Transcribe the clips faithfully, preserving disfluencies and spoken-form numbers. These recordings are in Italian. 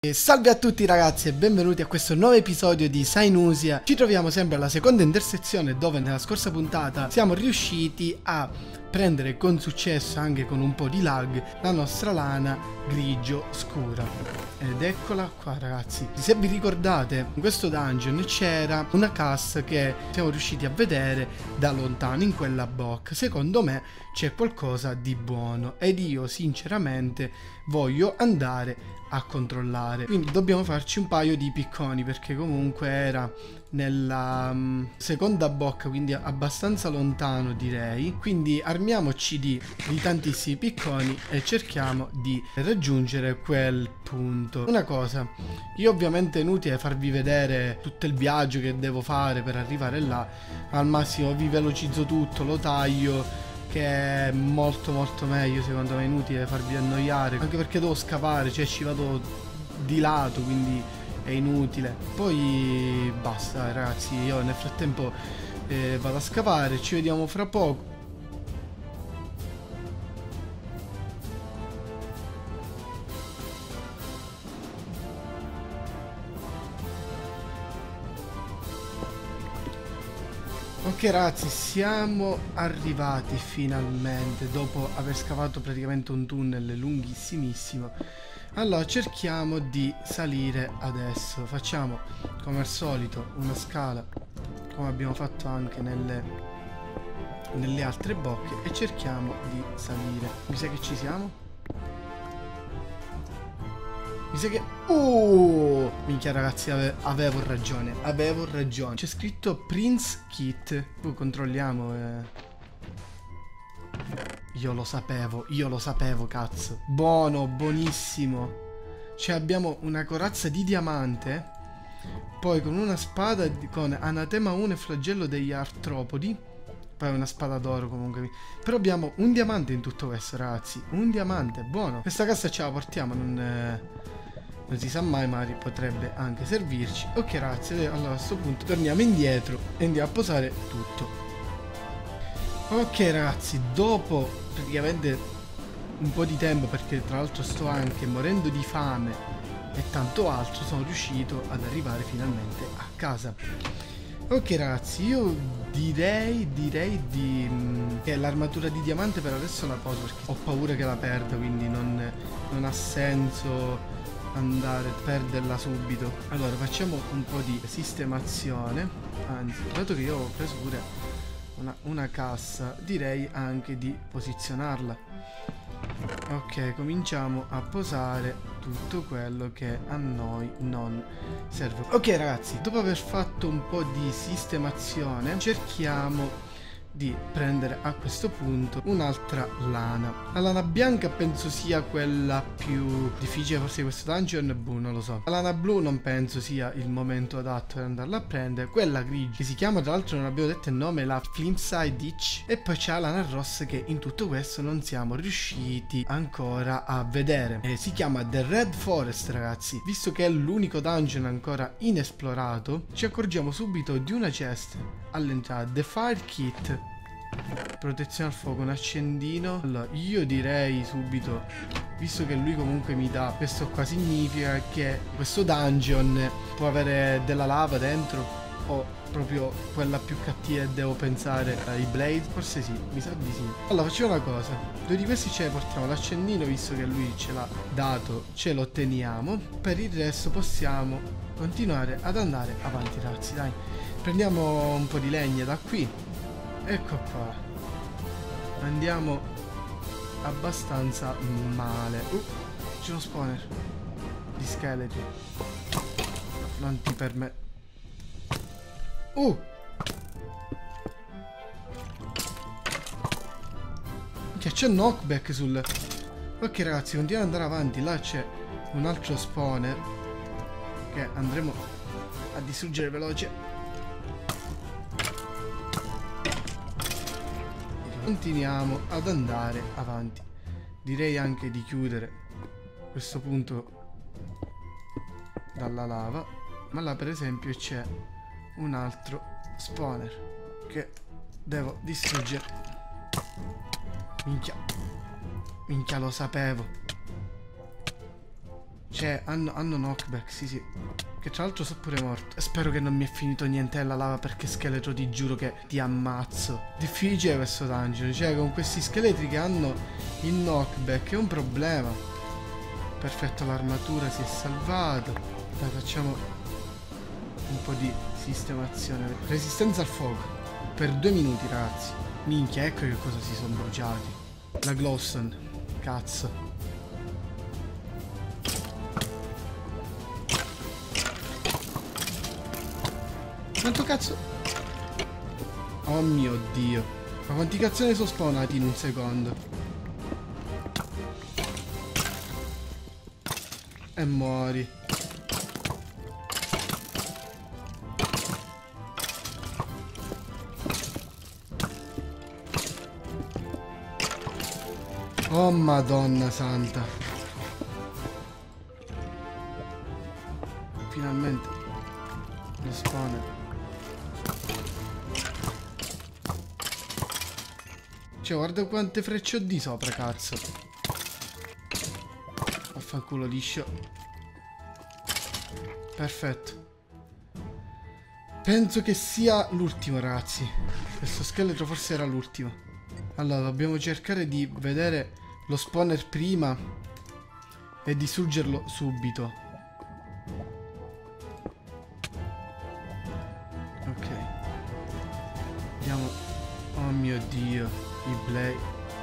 E salve a tutti ragazzi e benvenuti a questo nuovo episodio di Sainusia. Ci troviamo sempre alla seconda intersezione dove nella scorsa puntata siamo riusciti a prendere con successo, anche con un po' di lag, la nostra lana grigio scura. Ed eccola qua ragazzi. Se vi ricordate, in questo dungeon c'era una cassa che siamo riusciti a vedere da lontano in quella bocca. Secondo me c'è qualcosa di buono ed io sinceramente voglio andare a controllare. Quindi dobbiamo farci un paio di picconi perché comunque era nella um, seconda bocca, quindi abbastanza lontano direi. Quindi armiamoci di, di tantissimi picconi e cerchiamo di raggiungere quel punto. Una cosa, io ovviamente è inutile farvi vedere tutto il viaggio che devo fare per arrivare là. Al massimo vi velocizzo tutto, lo taglio, che è molto molto meglio. Secondo me è inutile farvi annoiare, anche perché devo scavare, cioè ci vado di lato, quindi è inutile. Poi basta ragazzi, io nel frattempo eh, vado a scavare, ci vediamo fra poco. Ok ragazzi, siamo arrivati finalmente dopo aver scavato praticamente un tunnel lunghissimissimo. Allora cerchiamo di salire adesso. Facciamo come al solito una scala, come abbiamo fatto anche nelle, nelle altre bocche, e cerchiamo di salire. Mi sa che ci siamo? Mi sa che... Uh, minchia ragazzi, ave avevo ragione, avevo ragione. C'è scritto Prince Kit. Uh, controlliamo. Eh. Io lo sapevo, io lo sapevo, cazzo. Buono, buonissimo. Cioè abbiamo una corazza di diamante. Poi con una spada con Anatema uno e flagello degli artropodi. Poi una spada d'oro comunque. Però abbiamo un diamante in tutto questo ragazzi. Un diamante, buono. Questa cassa ce la portiamo, non... Eh... Non si sa mai, magari potrebbe anche servirci. Ok ragazzi, allora a questo punto torniamo indietro e andiamo a posare tutto. Ok ragazzi, dopo praticamente un po' di tempo, perché tra l'altro sto anche morendo di fame e tanto altro, sono riuscito ad arrivare finalmente a casa. Ok ragazzi, io direi, direi di... che l'armatura di diamante per adesso la poso, perché ho paura che la perda, quindi non, non ha senso andare a perderla subito. Allora facciamo un po' di sistemazione. Anzi, dato che io ho preso pure una, una cassa, direi anche di posizionarla. Ok, cominciamo a posare tutto quello che a noi non serve. Ok ragazzi, dopo aver fatto un po' di sistemazione, cerchiamo di prendere a questo punto un'altra lana. La lana bianca penso sia quella più difficile forse di questo dungeon. Boh, non lo so. La lana blu non penso sia il momento adatto per andarla a prendere. Quella grigia, che si chiama, tra l'altro non abbiamo detto il nome, la Flimside Ditch. E poi c'è la lana rossa che in tutto questo non siamo riusciti ancora a vedere. E si chiama The Red Forest ragazzi. Visto che è l'unico dungeon ancora inesplorato, ci accorgiamo subito di una chest all'entrata. The Fire Kit, protezione al fuoco, un accendino. Allora io direi subito, visto che lui comunque mi dà questo qua, significa che questo dungeon può avere della lava dentro, o proprio quella più cattiva, devo pensare ai blade. Forse sì, mi sa di sì. Allora facciamo una cosa, due di questi ce ne portiamo. L'accendino, visto che lui ce l'ha dato, ce lo teniamo. Per il resto possiamo continuare ad andare avanti ragazzi, dai. Prendiamo un po' di legna da qui. Ecco qua. Andiamo abbastanza male. Uh, c'è uno spawner di scheletri. Non ti permetto. Uh! Che c'è knockback sul... Ok ragazzi, continuiamo ad andare avanti. Là c'è un altro spawner che andremo a distruggere veloce. Continuiamo ad andare avanti. Direi anche di chiudere questo punto dalla lava. Ma là per esempio c'è un altro spawner che devo distruggere. Minchia. Minchia, lo sapevo. Cioè, hanno, hanno knockback, sì sì. Che tra l'altro sono pure morto. Spero che non mi è finito niente nella lava, perché scheletro ti giuro che ti ammazzo. Difficile questo dungeon. Cioè, con questi scheletri che hanno il knockback è un problema. Perfetto, l'armatura si è salvata. Dai, facciamo un po' di sistemazione. Resistenza al fuoco. Per due minuti, ragazzi. Minchia, ecco che cosa si sono bruciati. La glowstone. Cazzo. Quanto cazzo? Oh mio Dio. Ma quanti cazzo ne sono spawnati in un secondo? E muori. Oh Madonna santa. Finalmente lo spawner. Cioè, guarda quante frecce ho di sopra, cazzo. Vaffanculo liscio. Perfetto. Penso che sia l'ultimo, ragazzi. Questo scheletro forse era l'ultimo. Allora, dobbiamo cercare di vedere lo spawner prima e distruggerlo subito. Ok. Andiamo. Oh mio Dio. I Blade.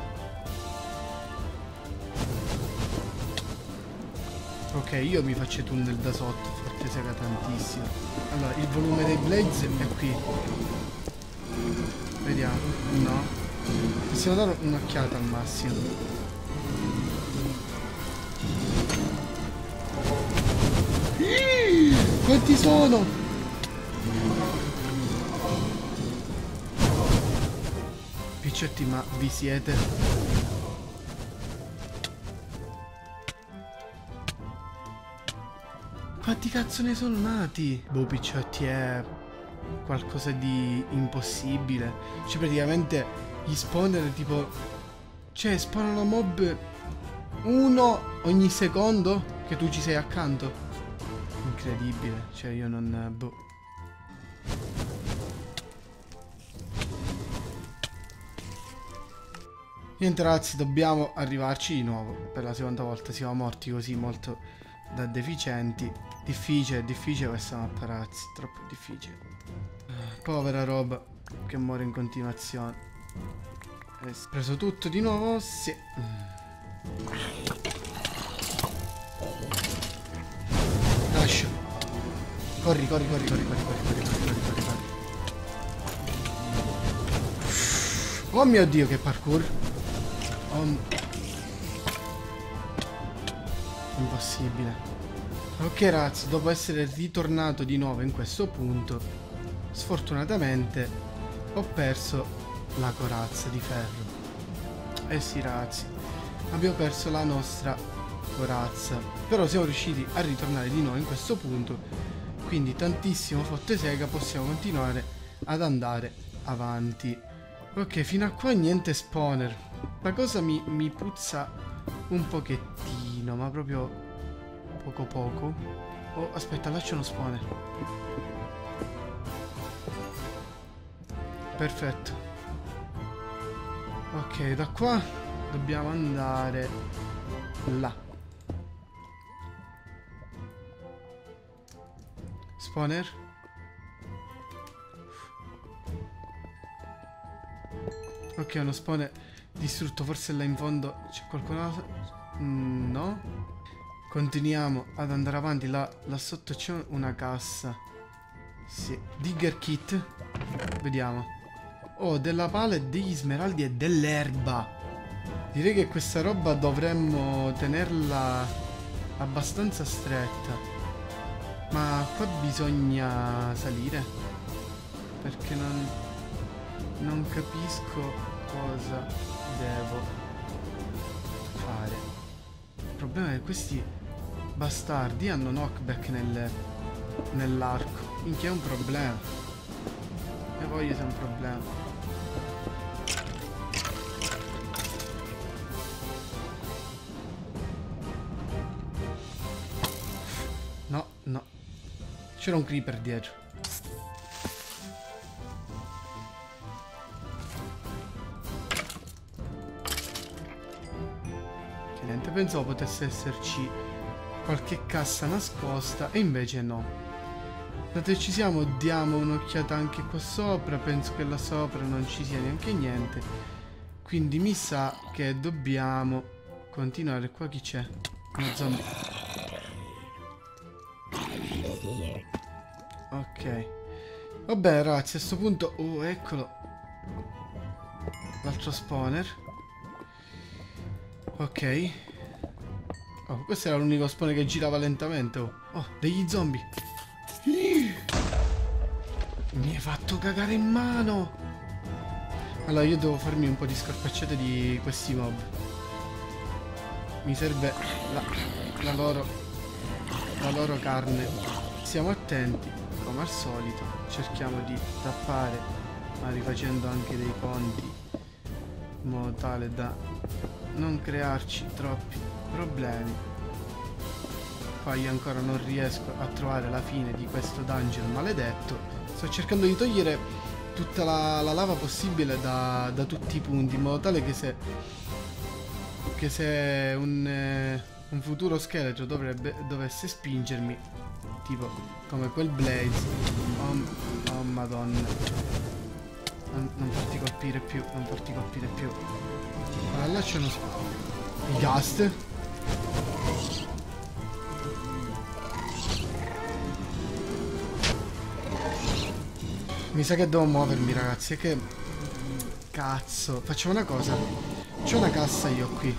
Ok, io mi faccio i tunnel da sotto, forte sega tantissimo. Allora, il volume dei Blades è qui. Vediamo. No. Possiamo dare un'occhiata al massimo. Iii, quanti sono? Picciotti, ma vi siete? Quanti cazzo ne sono nati? Boh, picciotti, è qualcosa di impossibile. Cioè, praticamente gli spawner tipo... Cioè, spawnano mob uno ogni secondo che tu ci sei accanto. Incredibile. Cioè, io non... Boh. Niente, ragazzi, dobbiamo arrivarci di nuovo. Per la seconda volta siamo morti così molto da deficienti. Difficile, difficile questa mappa, ragazzi. Troppo difficile. Povera roba che muore in continuazione. Hai preso tutto di nuovo? Sì. Dash. Corri, corri, corri, corri, corri, corri, corri, corri, corri, corri. Oh mio Dio, che parkour. Oh. Impossibile. Ok, ragazzi, dopo essere ritornato di nuovo in questo punto, sfortunatamente ho perso la corazza di ferro. Eh sì, ragazzi, abbiamo perso la nostra corazza. Però siamo riusciti a ritornare di nuovo in questo punto, quindi tantissimo fotte sega, possiamo continuare ad andare avanti. Ok, fino a qua niente spawner. La cosa mi, mi puzza un pochettino, ma proprio poco poco. Oh, aspetta, là c'è uno spawner. Perfetto. Ok, da qua dobbiamo andare là. Spawner. Ok, uno spawner distrutto, forse là in fondo c'è qualcuno. Mm, no. Continuiamo ad andare avanti. Là, là sotto c'è una cassa. Sì. Digger kit. Vediamo. Oh, della pala, degli smeraldi e dell'erba. Direi che questa roba dovremmo tenerla abbastanza stretta. Ma qua bisogna salire, perché non, non capisco cosa devo fare. Il problema è che questi bastardi hanno knockback nel, nell'arco. Minchia, è un problema. E voglio se è un problema. No, no. C'era un creeper dietro. Che niente, pensavo potesse esserci qualche cassa nascosta e invece no. Dato che ci siamo, diamo un'occhiata anche qua sopra. Penso che là sopra non ci sia neanche niente. Quindi mi sa che dobbiamo continuare. Qua chi c'è? Uno zombie. Ok. Vabbè ragazzi, a sto punto... Oh, eccolo. L'altro spawner. Ok. Oh, questo era l'unico spawner che girava lentamente. Oh, oh, degli zombie. Mi hai fatto cagare in mano. Allora io devo farmi un po' di scorpacciate di questi mob. Mi serve la, la loro la loro carne. Siamo attenti, come al solito. Cerchiamo di tappare, ma rifacendo anche dei ponti, in modo tale da non crearci troppi problemi. Qua io ancora non riesco a trovare la fine di questo dungeon maledetto. Sto cercando di togliere tutta la, la lava possibile da, da tutti i punti, in modo tale che se che se un, eh, un futuro scheletro dovrebbe, dovesse spingermi, tipo come quel Blaze, oh, oh madonna, non, non farti colpire più, non farti colpire più. Allora là c'è uno il Ghast. Mi sa che devo muovermi ragazzi, è che... Cazzo, facciamo una cosa. C'è una cassa io qui.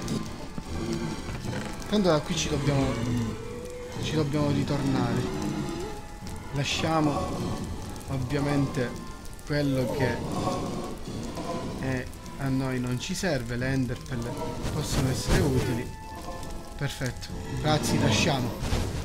Tanto da qui ci dobbiamo... Ci dobbiamo ritornare. Lasciamo ovviamente quello che è, a noi non ci serve. Le enderpearl possono essere utili. Perfetto. Ragazzi, lasciamo.